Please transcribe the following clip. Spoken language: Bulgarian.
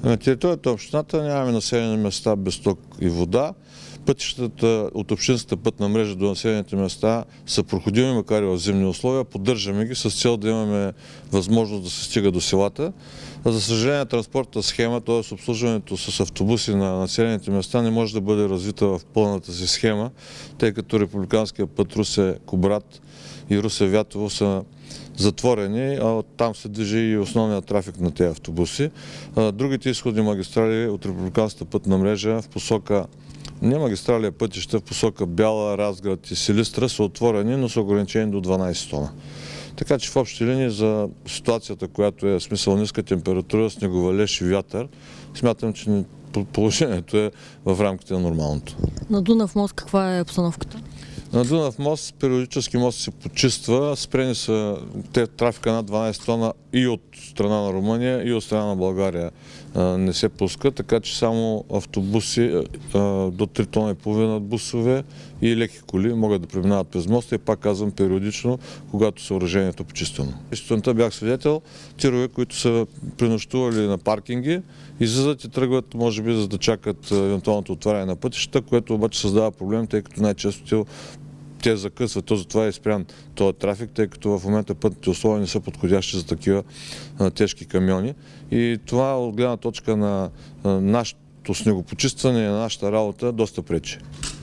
На територията на общината нямаме населени места без ток и вода. Пътищата от общинската пътна мрежа до населените места са проходими, макар и в зимни условия. Поддържаме ги с цел да имаме възможност да се стига до селата. За съжаление, транспортната схема, т.е. обслужването с автобуси на населените места не може да бъде развита в пълната си схема, тъй като републиканския път Русе-Кубрат и Русе-Вятово са затворени, а там се движи и основният трафик на тези автобуси. Другите изходни магистрали от републиканската пътна мрежа в посока не магистрали, а пътища в посока Бяла, Разград и Силистра са отворени, но са ограничени до 12 тона. Така че в общи линии за ситуацията, която е смисъл ниска температура, снеговалеж и вятър, смятам, че положението е в рамките на нормалното. На Дунав мост каква е обстановката? На Дунав мост периодически мост се почиства, спрени са трафика над 12 тона и от страна на Румъния, и от страна на България не се пуска, така че само автобуси до 3 тона и половина бусове и леки коли могат да преминават през моста и пак казвам периодично, когато съоръжението е почистено. Сутринта бях свидетел, тирове, които са пренощували на паркинги, излизат и тръгват, може би, за да чакат евентуалното отваряне на пътища, което обаче създава проблем, тъй като най-често те закъсват, затова е спрян този трафик, тъй като в момента пътните условия не са подходящи за такива тежки камиони. И това от гледна точка на нашето снегопочистване и на нашата работа доста пречи.